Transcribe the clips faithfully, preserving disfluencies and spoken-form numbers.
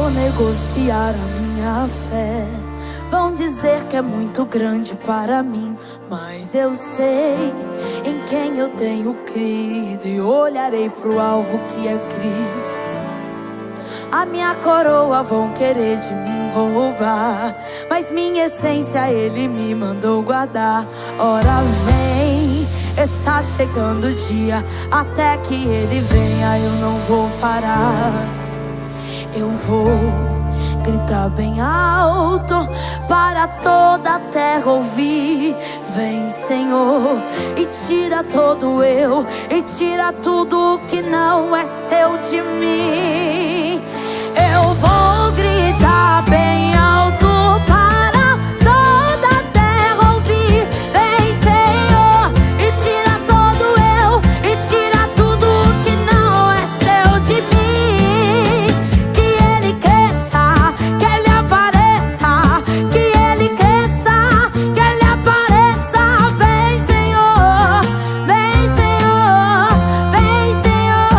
vou negociar a minha fé. Vão dizer que é muito grande para mim, mas eu sei em quem eu tenho crido e olharei pro alvo que é Cristo. A minha coroa vão querer de mim roubar, mas minha essência Ele me mandou guardar. Ora vem, está chegando o dia, até que Ele venha eu não vou parar. Eu vou gritar bem alto para toda a terra ouvir. Vem, Senhor, e tira todo eu, e tira tudo que não é seu de mim. Eu vou gritar bem alto para toda a terra ouvir. Vem, Senhor, e tira todo eu, e tira tudo que não é seu de mim. Que Ele cresça, que Ele apareça, que Ele cresça, que Ele apareça. Vem, Senhor, vem, Senhor, vem, Senhor.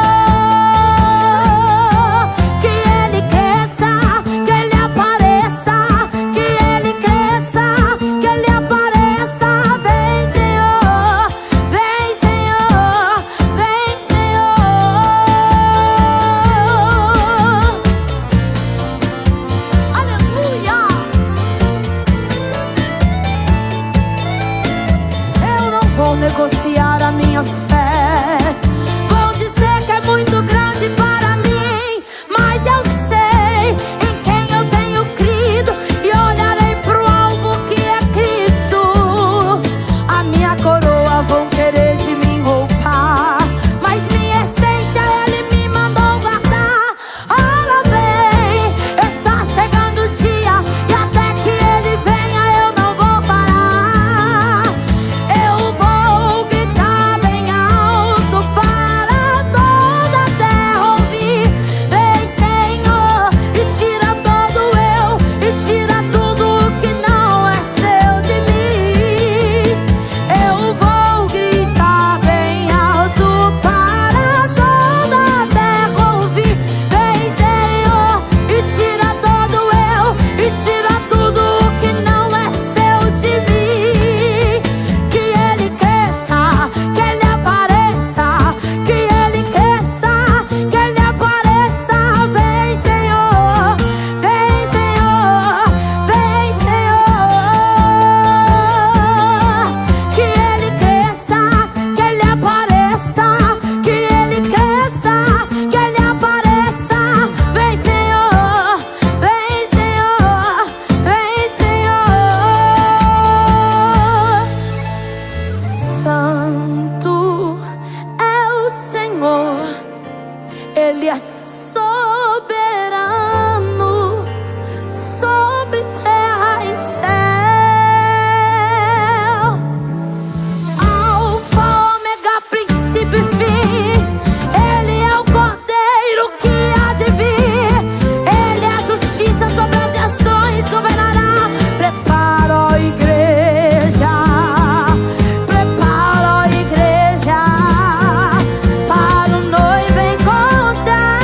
Que Ele cresça, que Ele apareça, que Ele cresça, que Ele apareça. Vem, Senhor, vem, Senhor, vem, Senhor. Aleluia! Eu não vou negociar a minha fé. Vão dizer que é muito grande para mim, mas eu sei em quem eu tenho crido e olharei pro alvo que é Cristo. A minha coroa vão querer de mim roubar, mas minha essência Ele me mandou guardar. Ora vem, está chegando o dia, e até que Ele venha eu não vou parar. Eu vou gritar bem alto para toda a terra ouvir. Vem, Senhor, e tira todo eu, e tira tudo que não é seu de mim. Eu vou gritar bem alto para toda a terra ouvir. Vem, Senhor, e tira todo eu, e tira tudo que não é seu de mim. Que Ele cresça, que Ele apareça, que Ele cresça, que Ele apareça. Vem, Senhor, vem, Senhor, vem, Senhor. Que Ele cresça, que Ele apareça, que Ele cresça, que Ele apareça. Vem, Senhor, vem, Senhor, vem, Senhor. Santo é o Senhor, Ele é soberano sobre terra e céu. Alfa, ômega, princípio e fim. Ele é o Cordeiro que há de vir. Ele é a justiça sobre as nações, governará. Prepara, ó igreja, prepara, ó igreja, para o noivo encontrar.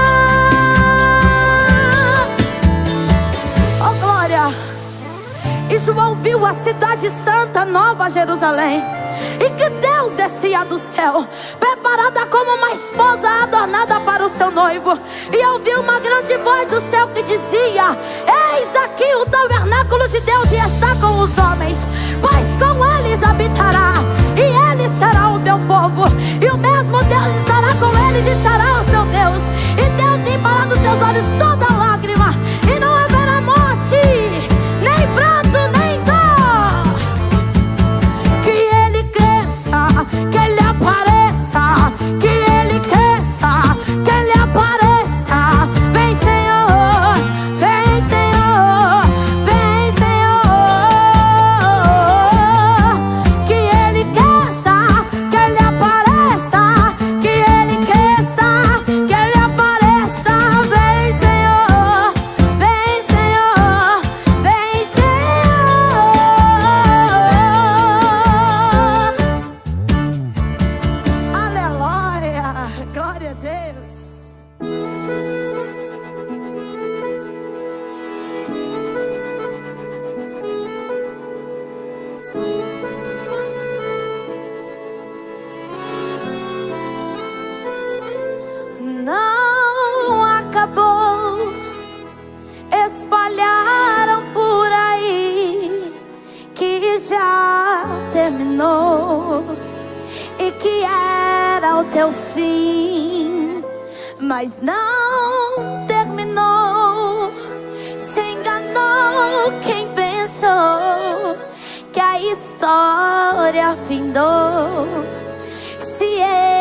Oh glória! E João viu a cidade santa, Nova Jerusalém, e que Deus descia do céu, preparada como uma esposa adornada para o seu noivo. E ouviu uma grande voz do céu que dizia: eis aqui o tabernáculo de Deus e está com os homens, pois com eles habitará, e ele será o meu povo, e o mesmo Deus estará com eles e será o teu Deus. E Deus limpará dos teus olhos toda lágrima, e não haverá morte, nem pranto, nem dor. Que Ele cresça, que Ele apareça, que Ele cresça, que Ele apareça. Vem, Senhor, vem, Senhor, vem, Senhor. Que Ele cresça, que Ele apareça, que Ele cresça, que Ele apareça. Vem, Senhor. mas não terminou. Se enganou quem pensou que a história findou, se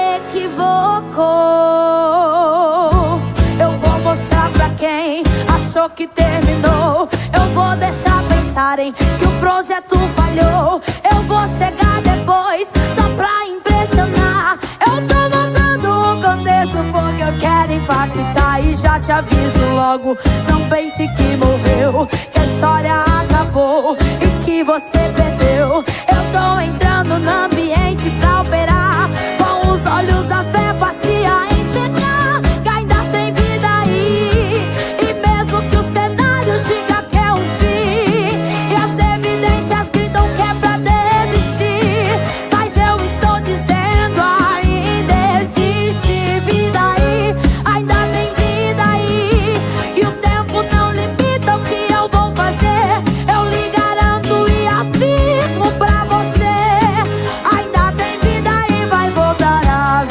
equivocou. Eu vou mostrar pra quem achou que terminou. Eu vou deixar pensarem que o projeto falhou. Eu vou chegar depois só pra impressionar. Eu tô montando um contexto porque eu quero impactar. E já te aviso logo, não pense que morreu, que a história acabou e que você perdeu. Eu tô entrando no ambiente pra operar, com os olhos da fé passei a enxergar que ainda tem vida aí. E mesmo que o cenário diga que é um fim e as evidências gritam que é pra desistir, mas eu estou dizendo ainda existe vida aí. Ainda tem vida aí. E o tempo não limita o que eu vou fazer. Eu lhe garanto e afirmo pra você, ainda tem vida aí, vai voltar a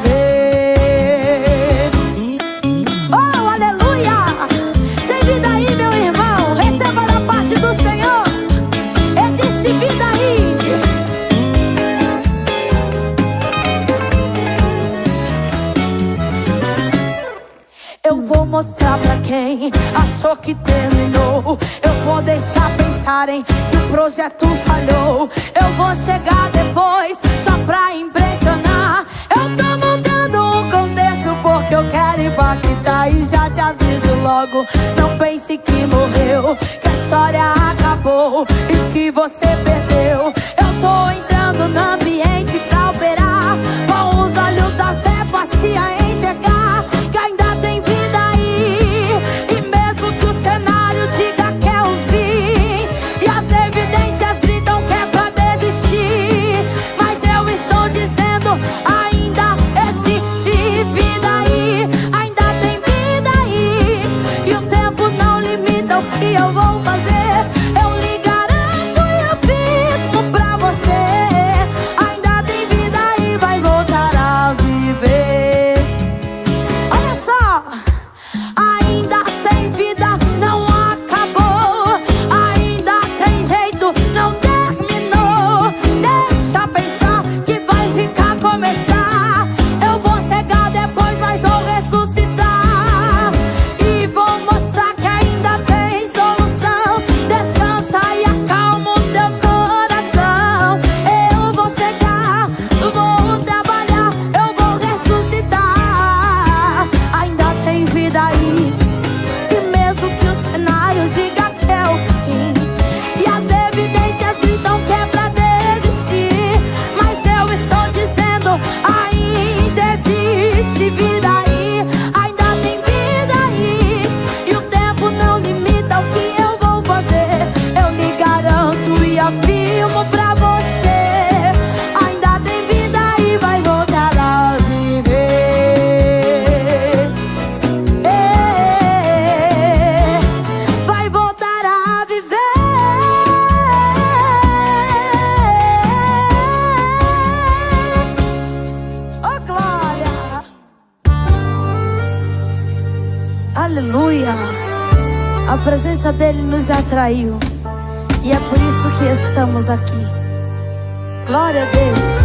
viver. Oh, aleluia! Tem vida aí, meu irmão. Receba da parte do Senhor. Existe vida aí. Eu vou mostrar pra quem achou que terminou. Eu vou deixar pensarem que o projeto falhou. Eu vou chegar depois só pra impressionar. Eu tô montando um contexto porque eu quero impactar. E já te aviso logo, não pense que morreu, que a história acabou e que você perdeu. Eu tô entrando no ambiente pra operar, com os olhos da fé passei a enxergar que ainda tem vida aí. E mesmo que o cenário diga que é o fim e as evidências gritam que é pra desistir, mas eu estou dizendo ainda existe vida aí. Ainda tem vida aí. E o tempo não limita o que eu vou fazer. Eu lhe garanto e afirmo pra você, ainda tem vida aí, vai voltar a viver. Olha só, ainda tem vida, não acabou. Ainda tem jeito, não terminou. Deixa pensar que vai ficar começar. Eu vou chegar depois, mas vou ressuscitar e vou mostrar que ainda tem solução. Descansa e acalma o teu coração. Eu vou chegar, vou trabalhar, eu vou ressuscitar. Ainda tem vida aí. E mesmo que o cenário diga que é o fim e as evidências gritam que é pra desistir, mas eu estou dizendo ainda existe vida aí. Ainda tem vida aí. E o tempo não limita o que eu vou fazer. Eu lhe garanto e afirmo pra você, ainda tem vida aí, vai voltar a viver. É, vai voltar a viver. Oh, glória! Aleluia! A presença dele nos atraiu e é por isso que estamos aqui. Glória a Deus.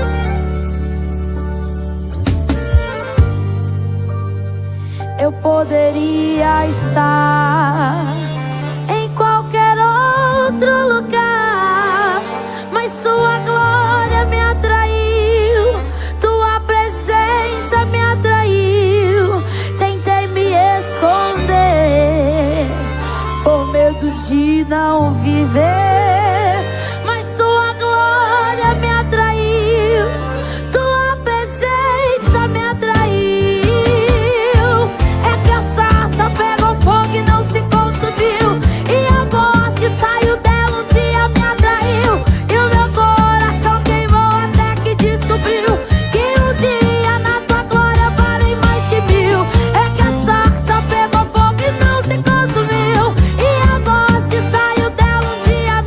Eu poderia estar em qualquer outro lugar, mas sua glória me atraiu, tua presença me atraiu. Tentei me esconder por medo de não viver, mas sua glória me atraiu, tua presença me atraiu. É que a sarça pegou fogo e não se consumiu, e a voz que saiu dela um dia me atraiu, e o meu coração queimou até que descobriu que um dia na tua glória valem mais que mil. É que a sarça pegou fogo e não se consumiu, e a voz que saiu dela um dia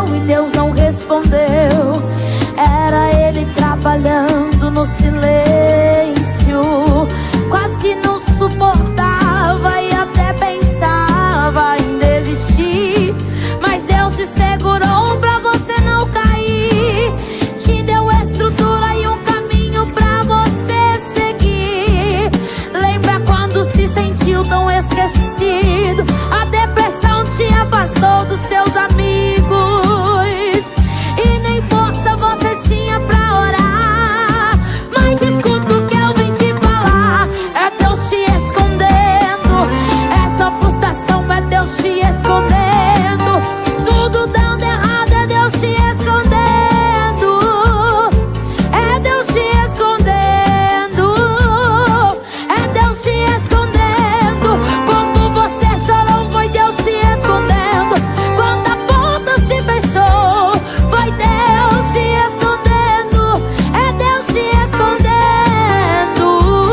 e Deus não respondeu. Era ele trabalhando no silêncio. Quase não suportava e até pensava em desistir, mas Deus se segurou pra você não cair. Te deu estrutura e um caminho pra você seguir. Lembra quando se sentiu tão esquecido? A depressão te afastou dos seus amigos e nem força você tinha pra orar. Mas escuta o que eu vim te falar: é Deus te escondendo. Essa frustração é Deus te escondendo. Tudo dando errado é Deus te escondendo. É Deus te escondendo. É Deus te escondendo. Quando você chorou foi Deus te escondendo. Quando a porta se fechou foi Deus te escondendo. É Deus te escondendo.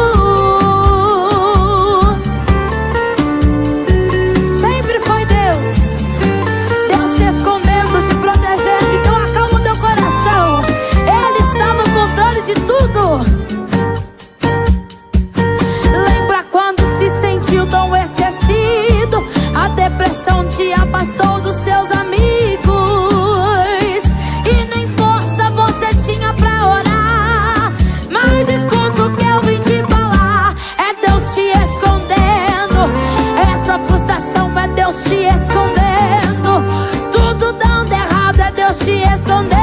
Sempre foi Deus. Deus te escondendo, te protegendo. Então acalma o teu coração. Ele está no controle de tudo. Lembra quando se sentiu tão esquecido? A depressão te afastou dos seus amigos e nem força você tinha pra orar. Mas escuta o que eu vim te falar: é Deus te escondendo. Essa frustração é Deus te escondendo. Tudo dando errado é Deus te escondendo.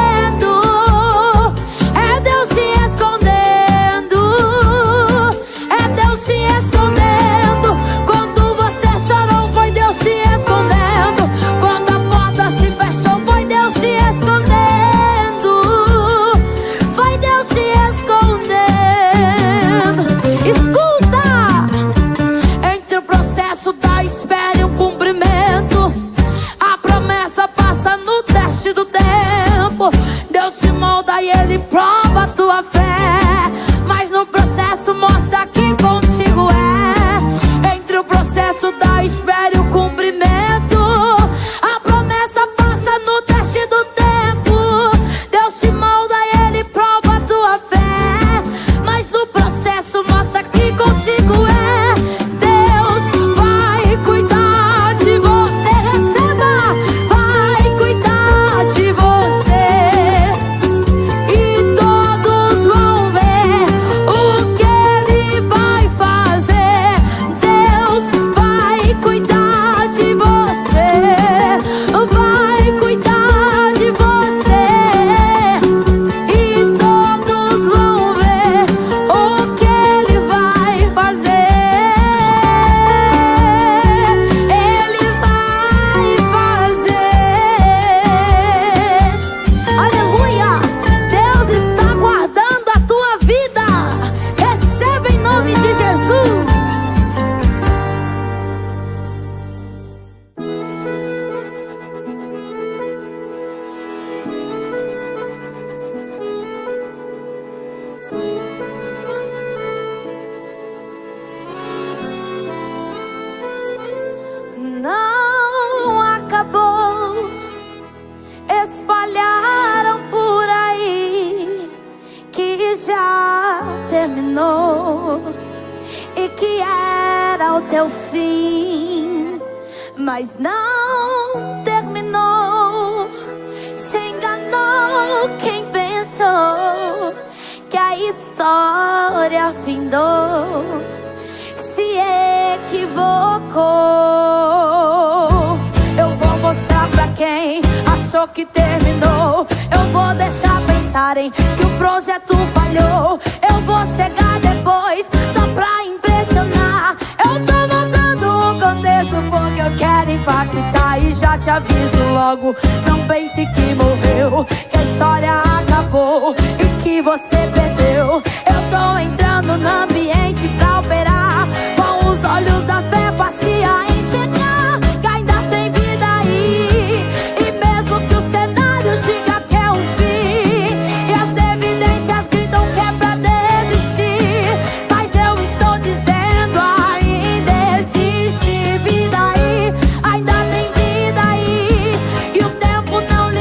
É Deus te escondendo. É Deus te escondendo. Quando você chorou foi Deus te escondendo. Quando a porta se fechou foi Deus te escondendo. Foi Deus te escondendo. Escuta! Entre o processo da espera e o cumprimento, a promessa passa no teste do tempo. Deus te molda e Ele prova a tua fé, mas no processo mostra que contigo é. Entre o processo da espera e o cumprimento, a promessa passa no teste do tempo. Deus te molda e Ele prova a tua fé, mas no processo mostra que contigo é. Deus vai cuidar de você. Receba, vai cuidar de você. E todos vão ver o que Ele vai fazer. Deus vai cuidar de você. Vai cuidar de você. E todos vão ver o que Ele vai fazer. Ele vai fazer. Aleluia! Deus está guardando a tua vida. Receba em nome de Jesus. Não acabou. Espalharam por aí que já terminou e que era o teu fim, mas não terminou. Se enganou quem pensou que a história findou. Se equivocou. Eu vou mostrar pra quem achou que terminou. Eu vou deixar pensarem que o projeto falhou. Eu vou chegar depois só pra impressionar. Eu tô montando um contexto porque eu quero impactar. E já te aviso logo, não pense que morreu, que a história acabou e que você perdeu. Eu tô entrando no ambiente pra operar, com os olhos da fé passe a enxergar que ainda tem vida aí. E mesmo que o cenário diga que é um fim e as evidências gritam que é pra desistir, mas eu estou dizendo ainda existe vida aí. Ainda tem vida aí. E o tempo não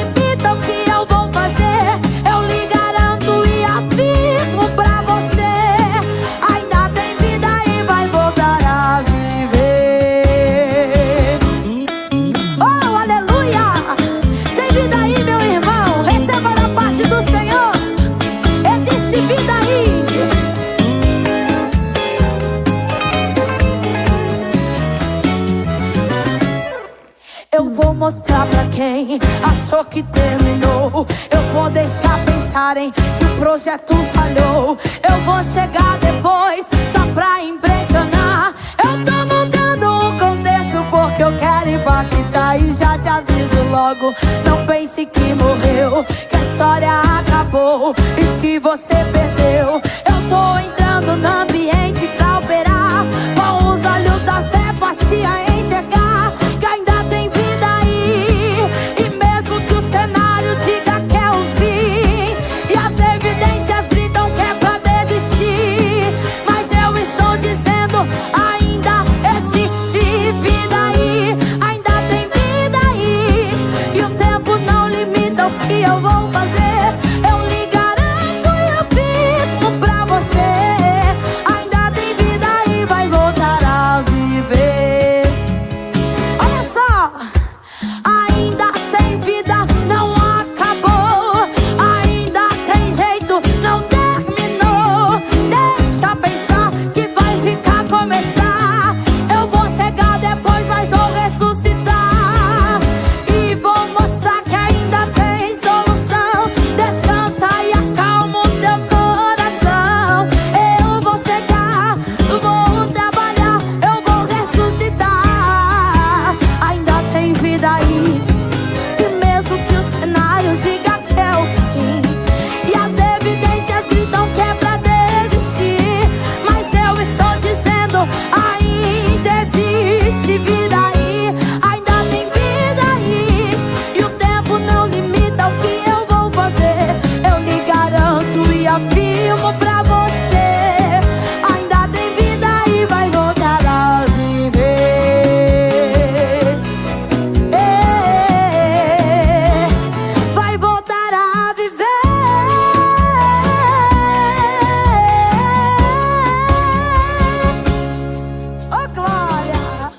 achou que terminou. Eu vou deixar pensarem que o projeto falhou. Eu vou chegar depois só pra impressionar. Eu tô montando um contexto porque eu quero impactar. E já te aviso logo, não pense que morreu, que a história acabou e que você perdeu. Eu tô entrando no ambiente pra operar, com os olhos da fé passe a enxergar que ainda tem vida aí. E mesmo que o cenário diga que é o fim e as evidências gritam que é pra desistir, mas eu estou dizendo, ainda existe vida aí, ainda tem vida aí. E o tempo não limita o que eu vou fazer. Eu lhe garanto e afirmo pra você, ainda tem vida aí, vai voltar a viver. Olha só, ainda tem vida, não acabou, ainda tem jeito, não terminou. Deixa pensar que vai ficar começar. Eu vou chegar depois, mas vou ressuscitar e vou mostrar que ainda tem solução. Descansa e acalma o teu coração. Eu vou chegar, vou trabalhar, eu vou ressuscitar. Ainda tem vida aí, e mesmo que o cenário diga que é o fim e as evidências gritam que é pra desistir, mas eu estou dizendo, ainda existe vida aí, ainda tem vida aí. E o tempo não limita o que eu vou fazer. Eu lhe garanto e afirmo pra você, ainda tem vida aí, vai voltar a viver. É, vai voltar a viver. Oh, glória!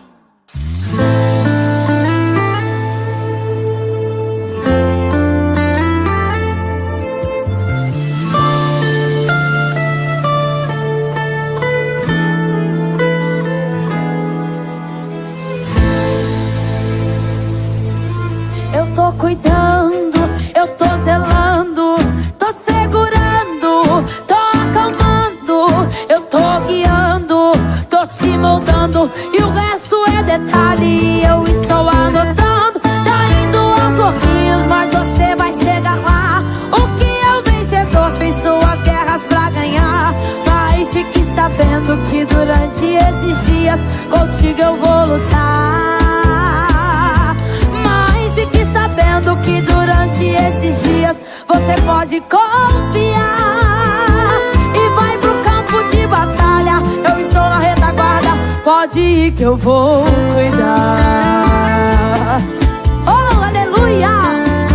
Eu tô cuidando, eu tô zelando, tô segurando, tô acalmando, eu tô guiando, tô te moldando e o resto é detalhe. Eu estou anotando, tá indo aos pouquinhos, mas você vai chegar lá. O que é o vencedor sem suas guerras pra ganhar? Mas fique sabendo que durante esses dias contigo eu vou lutar. Mas fique sabendo que durante esses dias você pode confiar e vai pro campo de batalha. Eu estou na retaguarda, pode ir que eu vou cuidar. Oh, aleluia!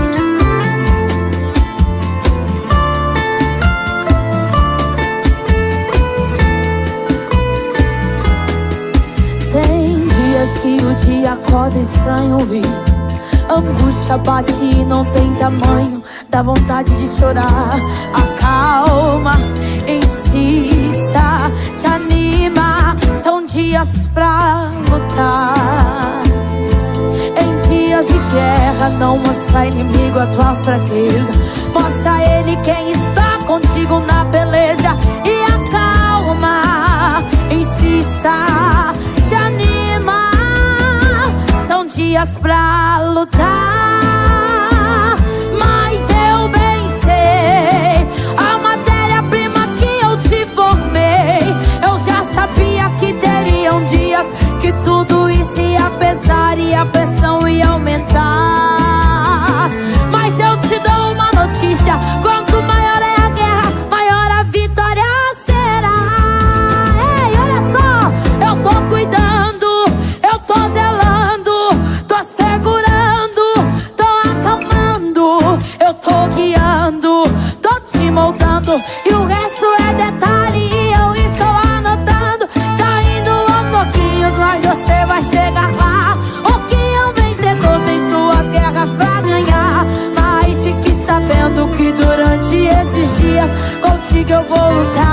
Tem dias que o dia acorda estranho e angústia bate e não tem tamanho, dá vontade de chorar. Acalma, insista, te anima, são dias pra lutar. Em dias de guerra não mostra inimigo a tua fraqueza, mostra a ele quem está contigo na peleja. E acalma, insista, te anima, são dias pra lutar. Mas eu bem sei a matéria-prima que eu te formei. Eu já sabia que teriam dias que tudo isso ia pesar e a pressão ia aumentar. Mas eu te dou uma notícia: quanto maior é a guerra, maior a vitória será. Ei, olha só, eu tô cuidando, eu tô zelando, tô segurando, tô acalmando, eu tô guiando, tô te moldando e o resto é detalhe. E eu estou anotando, tá indo aos pouquinhos, mas você vai chegar lá. O que é um vencedor sem suas guerras pra ganhar? Mas fique sabendo que durante esses dias contigo eu vou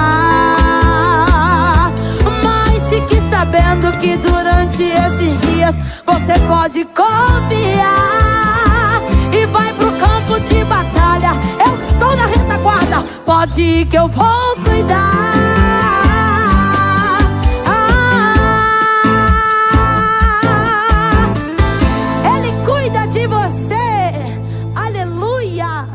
lutar. Mas fique sabendo que durante esses dias você pode confiar e vai pro campo de batalha. Eu estou na retaguarda, pode ir que eu vou cuidar. De você, aleluia.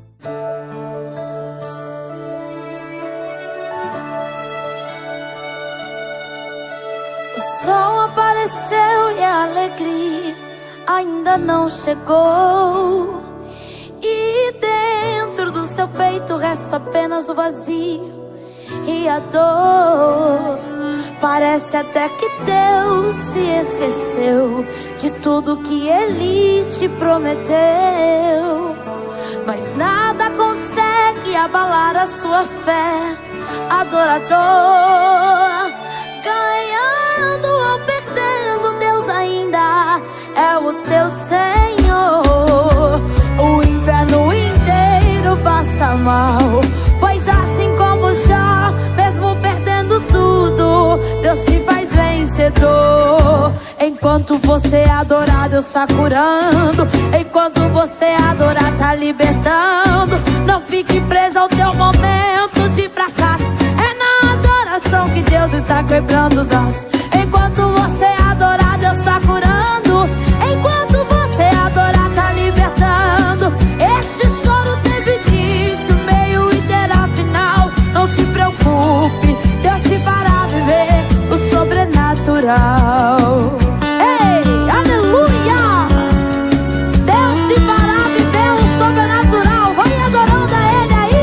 O sol apareceu e a alegria ainda não chegou, e dentro do seu peito resta apenas o vazio e a dor. Parece até que Deus se esqueceu de tudo que Ele te prometeu. Mas nada consegue abalar a sua fé, adorador. Ganhando ou perdendo, Deus ainda é o teu Senhor. O inferno inteiro passa mal, pois assim como já, mesmo perdendo tudo, Deus te faz vencedor. Enquanto você adorar, Deus tá curando. Enquanto você adorar, tá libertando. Não fique preso ao teu momento de fracasso. É na adoração que Deus está quebrando os laços. Enquanto você adorar, Deus tá curando. Enquanto você adorar, tá libertando. Este choro teve início, meio e terá final. Não se preocupe, Deus te fará viver o sobrenatural. Ei, aleluia! Deus te fará viver o sobrenatural. Vai adorando a Ele aí.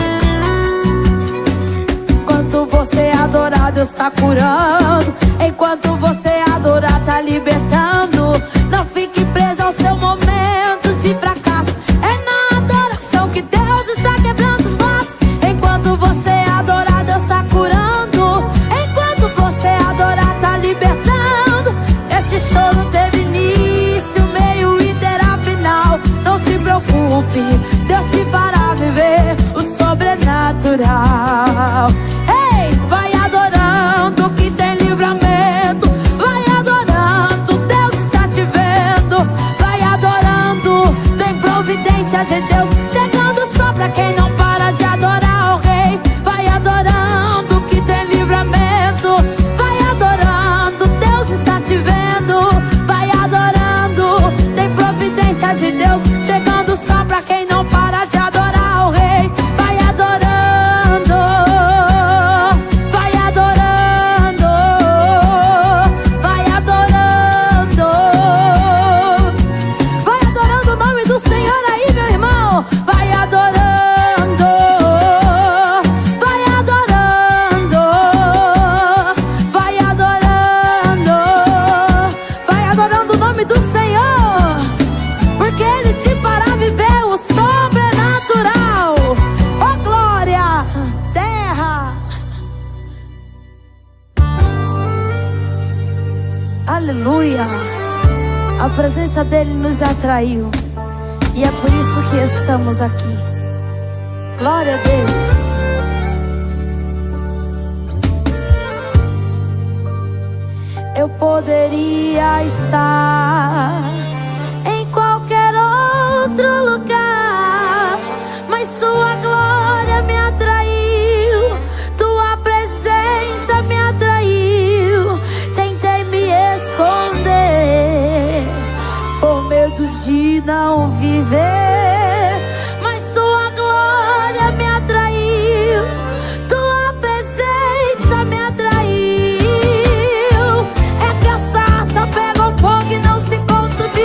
Enquanto você adorar, Deus tá curando. Enquanto você adorar, tá libertando. Não fique preso ao seu momento de fracasso. É na adoração que Deus está quebrando os laços. Enquanto você adorar, Deus tá curando. Enquanto você adorar, tá libertando. Este choro teve início, meio e terá final. Não se preocupe, Deus te fará viver o sobrenatural. Ei, vai adorando que tem livramento. Vai adorando, Deus está te vendo. Vai adorando, tem providência de Deus chegando só pra quem não para de adorar o Rei. Vai adorando que tem livramento. Vai adorando, Deus está te vendo. Vai adorando, tem providência de Deus chegando só pra quem não para de adorar o Rei. Vai adorando, vai adorando, vai adorando. Vai adorando o nome do Senhor aí, meu irmão. Vai adorando, vai adorando, vai adorando, vai adorando o nome do Senhor, porque Ele te fará viver o sobrenatural. Oh glória, terra. Aleluia. A presença dEle nos atraiu, e é por isso que estamos aqui. Glória a Deus. Eu poderia estar em qualquer outro lugar, mas Sua glória me atraiu, Tua presença me atraiu. Tentei me esconder por medo de não viver, mas Sua glória me atraiu, Tua presença me atraiu. É que a sarça pegou fogo e não se consumiu.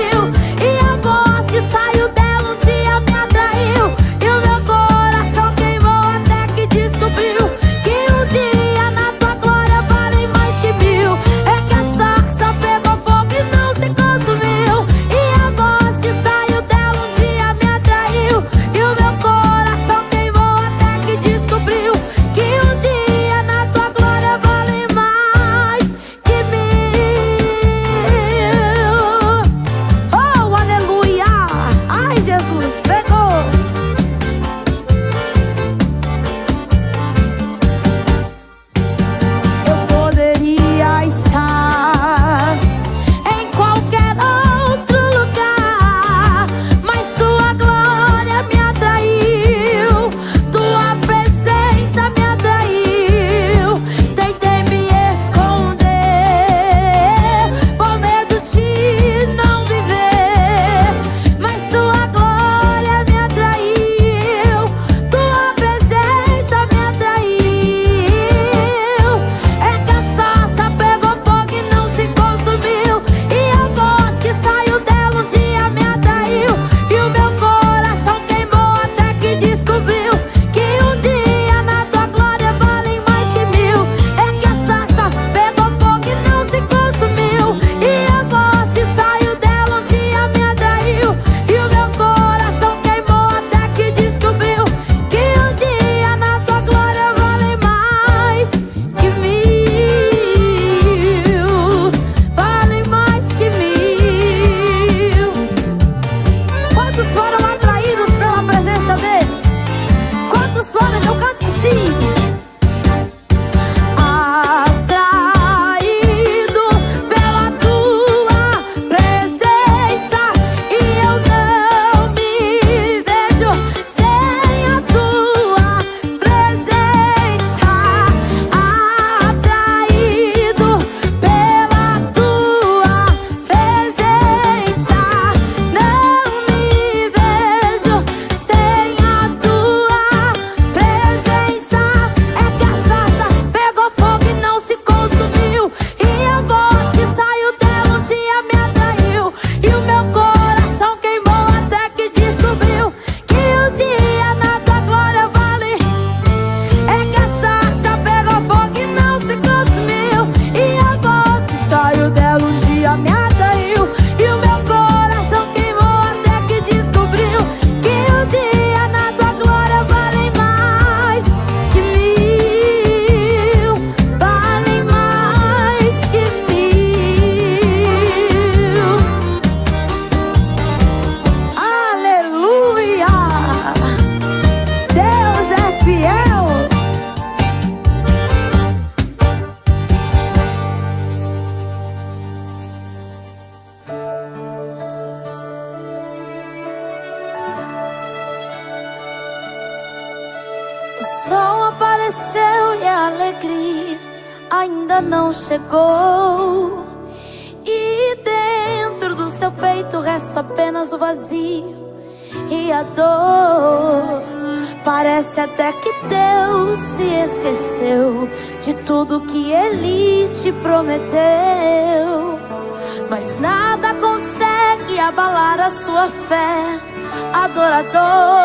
ainda não chegou. E dentro do seu peito resta apenas o vazio e a dor. Parece até que Deus se esqueceu de tudo que Ele te prometeu. Mas nada consegue abalar a sua fé, adorador.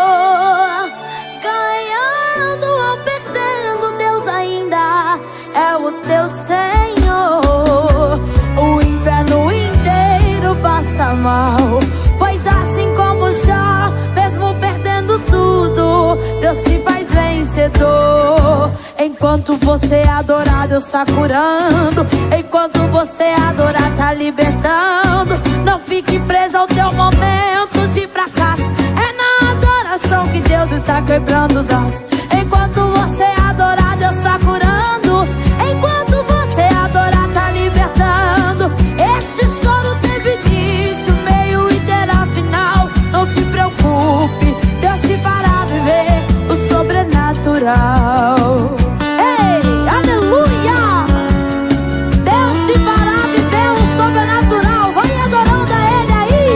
Ganhando ou perdendo, Deus ainda é o teu Senhor. O inferno inteiro passa mal, pois assim como já, mesmo perdendo tudo, Deus te faz vencedor. Enquanto você adorar, Deus tá curando. Enquanto você adorar, tá libertando. Não fique preso ao teu momento de fracasso. É na adoração que Deus está quebrando os laços. Enquanto você adorar, Deus tá curando. Enquanto você adorar, tá libertando. Este choro teve início, meio e terá final. Não se preocupe, Deus te fará viver o sobrenatural. Ei, aleluia! Deus te fará viver o sobrenatural. Vai adorando a Ele aí.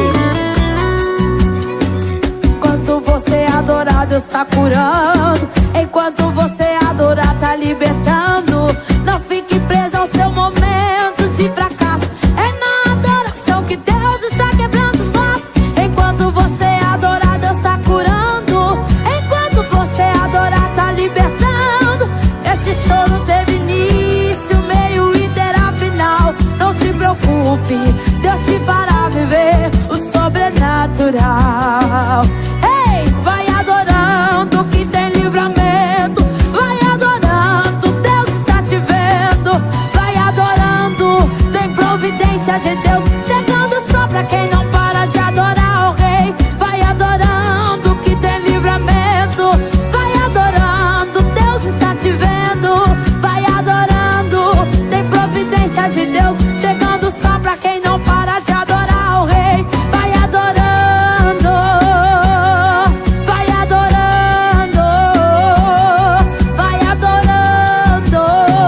Enquanto você adorar, Deus tá curando. Enquanto você adorar, tá libertando. Não fique preso ao seu momento de fracasso. É na adoração que Deus está quebrando os laços. Enquanto você adorar, Deus tá curando. Enquanto você adorar, tá libertando. Este choro teve início, meio e terá final. Não se preocupe, Deus te fará viver o sobrenatural. Ei, vai adorando que tem livramento. Vai adorando, Deus está te vendo. Vai adorando, tem providência de Deus chegando só pra quem não para de adorar o Rei. Vai adorando que tem livramento. Vai adorando, Deus está te vendo. Vai adorando, tem providência de Deus chegando só pra quem não para de adorar o Rei. Vai adorando, vai adorando, vai adorando.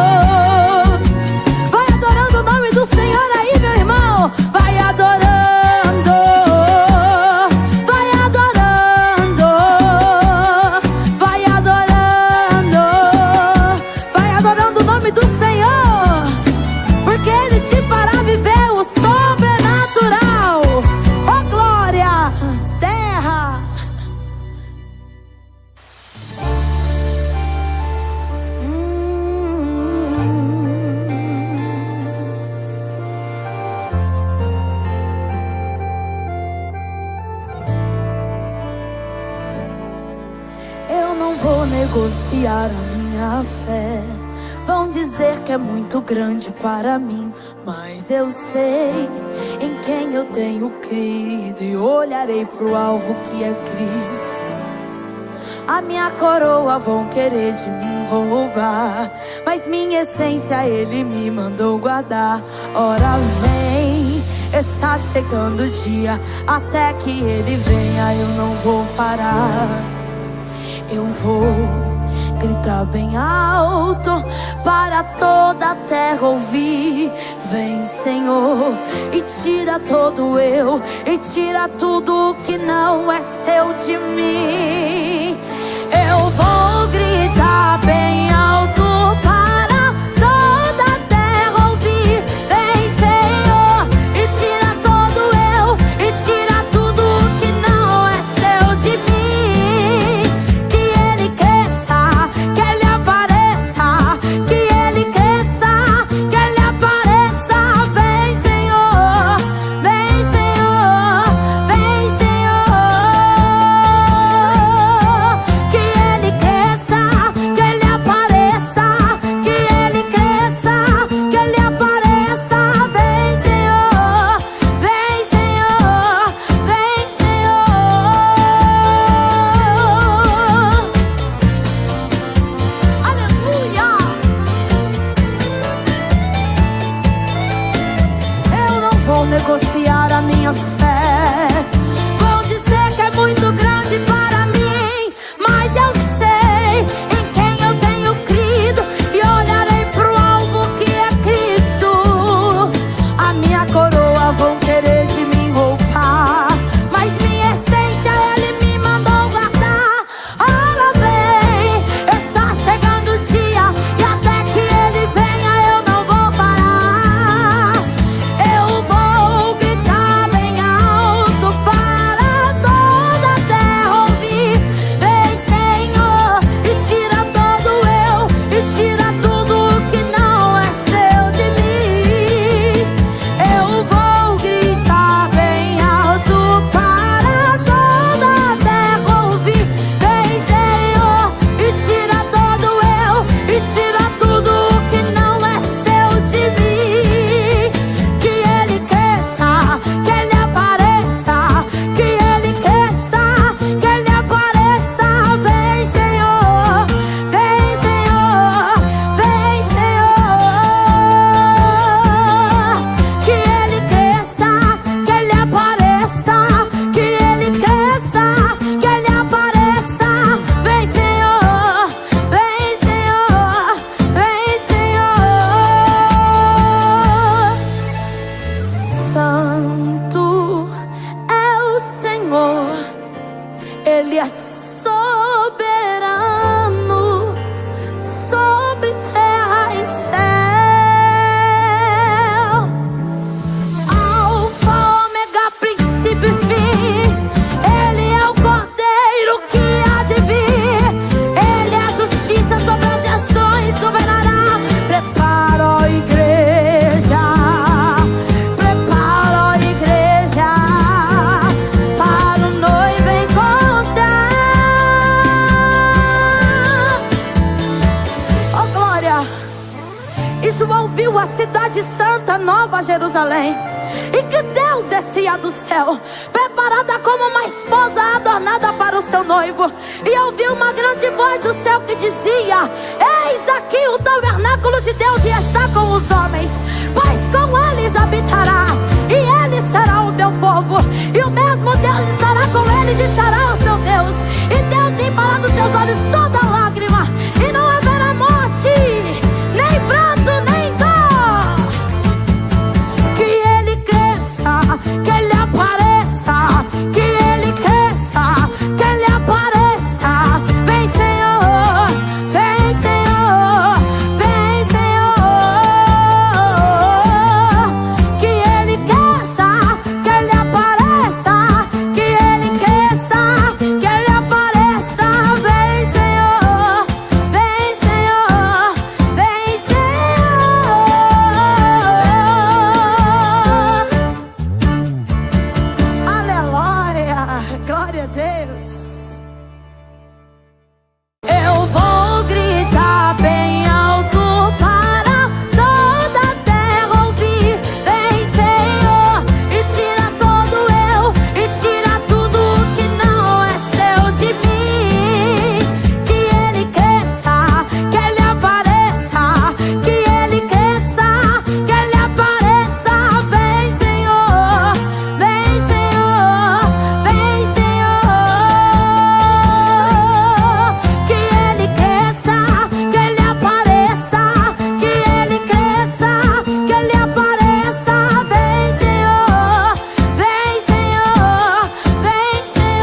Vai adorando o nome do Senhor aí, meu irmão. Vai adorando, vai adorando, vai adorando, vai adorando o nome do Senhor, porque Ele te fará viver o sobrenatural. Oh glória, terra. Eu não vou negociar a minha fé. Vão dizer que é muito grande para mim, mas eu sei em quem eu tenho crido e olharei pro alvo que é Cristo. A minha coroa vão querer de mim roubar, mas minha essência Ele me mandou guardar. Ora vem, está chegando o dia, até que Ele venha eu não vou parar. Eu vou gritar bem alto para toda a terra ouvir. Vem, Senhor, e tira todo eu, e tira tudo que não é seu de mim. Eu vou gritar bem alto para toda a terra ouvir. Vem, Senhor, e tira todo eu, e tira tudo que não é seu de mim. Negociar a minha fé. Vão dizer que é muito grande para mim, mas eu sei em quem eu tenho crido e olharei pro alvo que é cidade santa, Nova Jerusalém, e que Deus descia do céu, preparada como uma esposa adornada para o seu noivo. E ouvi uma grande voz do céu que dizia: eis aqui o tabernáculo de Deus, e está com os homens, pois com eles habitará, e ele será o meu povo, e o mesmo Deus estará com eles e será o teu Deus. E Deus limpará dos teus olhos toda lágrima, e não haverá morte, nem pranto, nem dor. Que ele cresça, que ele apareça, que ele cresça, que ele apareça. Vem, Senhor, vem, Senhor, vem, Senhor. Que ele cresça, que ele apareça, que ele cresça, que ele apareça. Vem, Senhor, vem, Senhor, vem, Senhor. Aleluia, glória a Deus. Eu vou gritar bem alto para toda a terra ouvir. Vem, Senhor, e tira todo eu, e tira tudo que não é seu de mim. Que ele cresça, que ele apareça, que ele cresça, que ele apareça. Vem, Senhor, vem, Senhor, vem, Senhor. Que ele cresça, que ele apareça, que ele cresça, que ele apareça. Vem, Senhor, vem, Senhor, vem,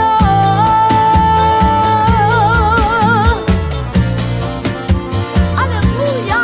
Senhor. Aleluia.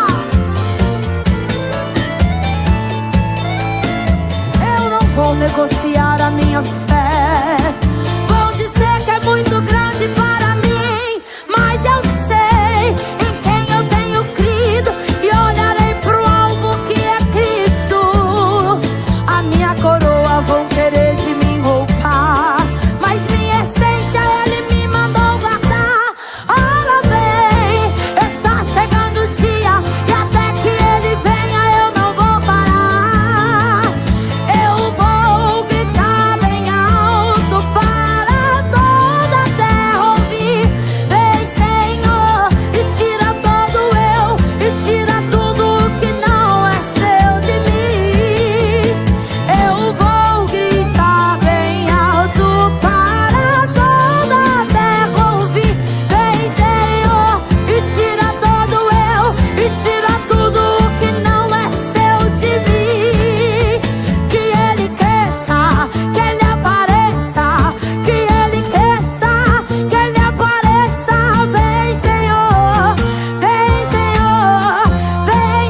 Eu não vou negociar a minha fé. Vão dizer que é muito grande para mim, mas eu sei em quem eu tenho crido, e olharei pro alvo que é Cristo. A minha coroa vão querer de mim roubar, mas minha essência Ele me mandou guardar. Ora vem, está chegando o dia, e até que Ele venha eu não vou parar. Eu vou gritar bem alto para toda a terra ouvir. Vem, Senhor, e tira todo eu, e tira tudo que não é seu de mim. Eu vou gritar bem alto para toda a terra ouvir. Vem, Senhor, e tira todo eu, e tira tudo que não é seu de mim. Que ele cresça, que ele apareça, que ele cresça, que ele apareça. Vem, Senhor, vem, Senhor, vem,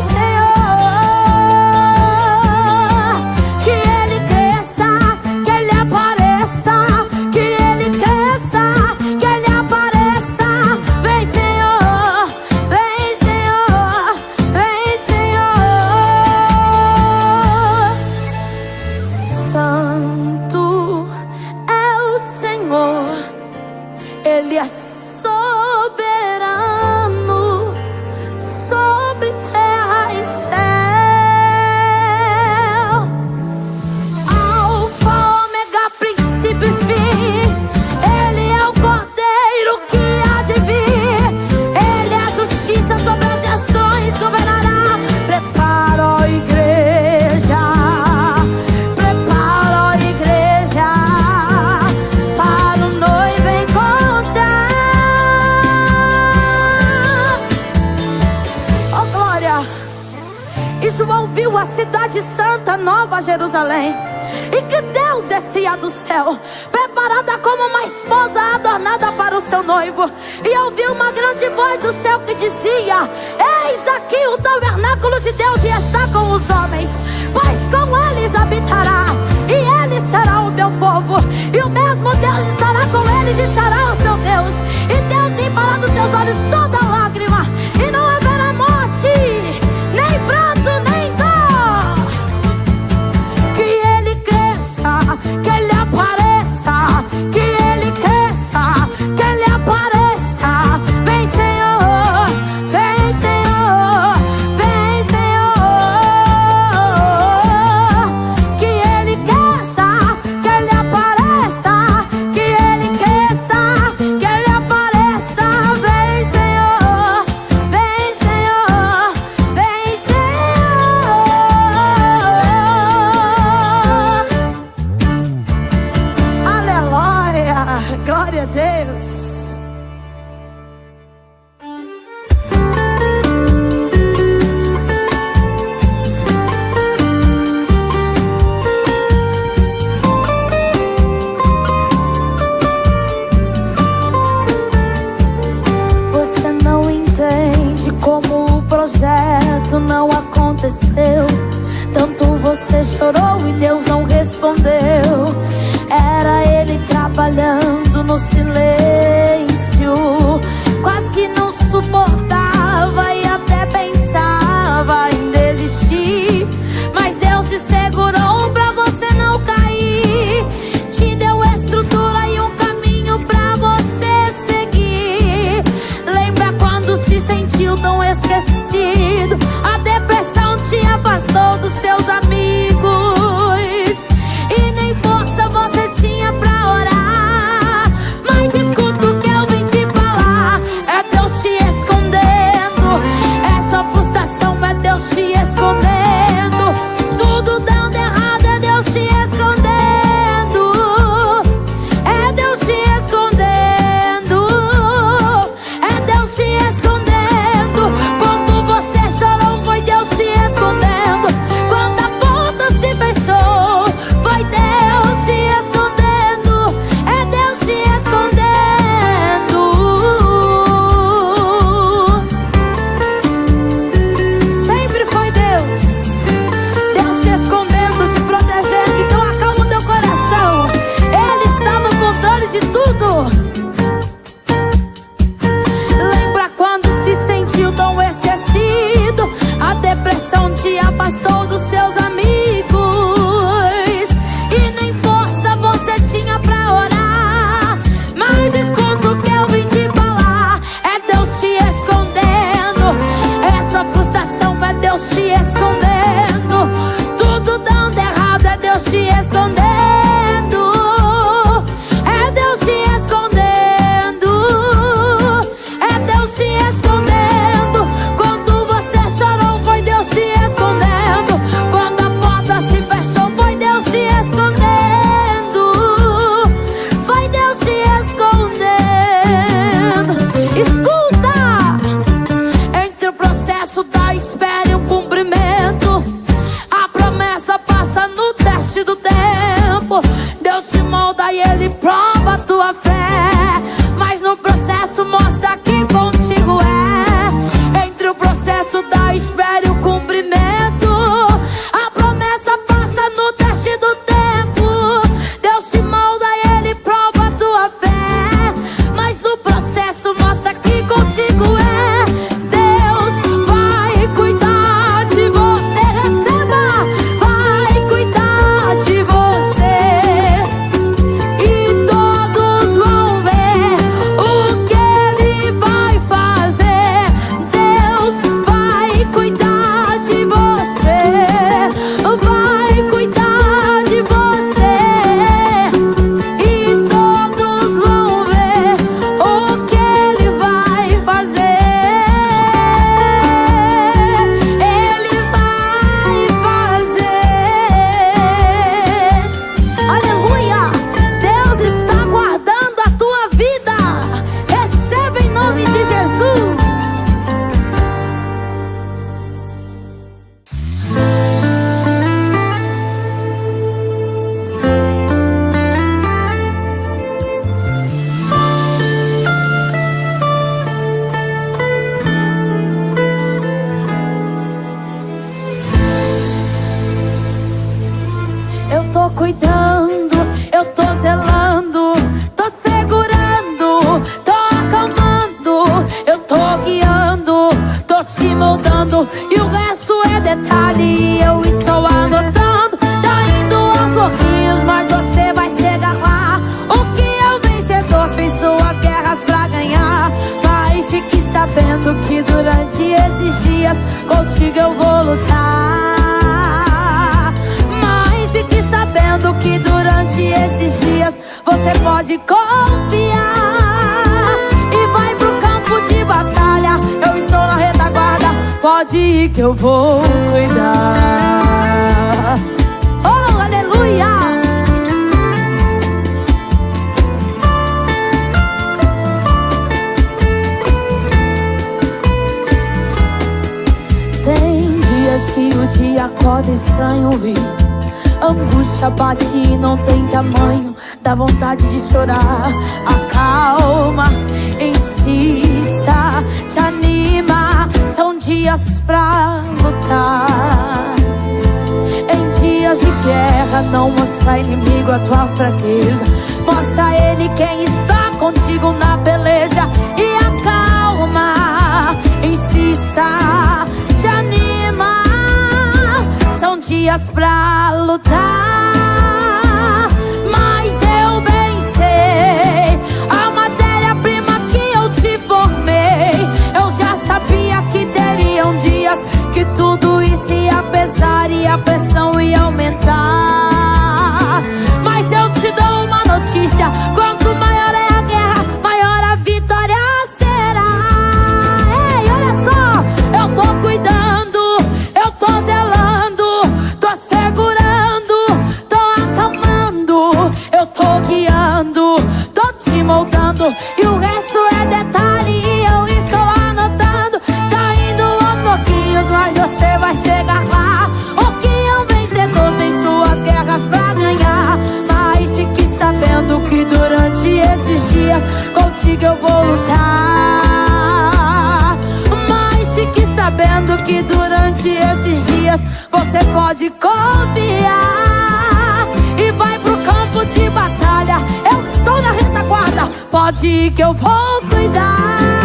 Senhor. Que ele cresça, que ele apareça, que ele cresça, que ele apareça. Vem, Senhor, vem, Senhor, vem, Senhor. Santo é o Senhor, Ele é soberano sobre terra e céu. Alfa, ômega, princípio e fim. Ele é o Cordeiro que há de vir. Ele é a justiça sobre as nações, governará. Prepara, ó igreja, prepara, ó igreja, para o noivo encontrar. Oh glória! E João viu a cidade santa, Nova Jerusalém, e que Deus descia do céu, preparada como uma esposa adornada para o seu noivo. E ouviu uma grande voz do céu que dizia: eis aqui o tabernáculo de Deus, e está com os homens, pois com eles habitará, e ele será o meu povo, e o mesmo Deus estará com eles e será o teu Deus. E Deus limpará dos teus olhos toda lágrima, e não haverá morte, nem pranto, nem dor. Que ele cresça, que ele apareça, que ele cresça, que ele apareça. Vem, Senhor, vem, Senhor, vem, Senhor. cuidando, eu tô zelando, tô segurando, tô acalmando, eu tô guiando, tô te moldando, e o resto é detalhe, eu estou anotando. Tá indo aos pouquinhos, mas você vai chegar lá. O que é um vencedor sem suas guerras pra ganhar? Mas fique sabendo que durante esses dias contigo eu vou lutar. Mas fique sabendo que durante esses dias você pode confiar. E vai pro campo de batalha, eu estou na retaguarda, pode ir que eu vou cuidar. Oh, aleluia! Tem dias que o dia acorda estranho e angústia bate e não tem tamanho, dá vontade de chorar. Acalma, insista, te anima, são dias pra lutar. Em dias de guerra não mostra inimigo a tua fraqueza, mostra a ele quem está contigo na peleja. E acalma, insista, te anima, são dias pra lutar. Mas eu bem sei a matéria-prima que eu te formei. Eu já sabia que teriam dias que tudo isso ia pesar e a pressão ia aumentar. Mas eu te dou uma notícia: quanto maior é a guerra, maior a vitória será. Ei, olha só, eu tô cuidando, eu tô zelando, tô segurando, tô acalmando, eu tô guiando, tô te moldando, e o resto é detalhe e eu estou anotando. Tá indo aos pouquinhos, mas você vai chegar lá. O que é um vencedor sem suas guerras pra ganhar? Mas fique sabendo que durante esses dias contigo eu vou lutar. Mas fique sabendo que durante esses dias você pode confiar. E vai pro campo de batalha, eu estou na retaguarda, pode ir que eu vou cuidar.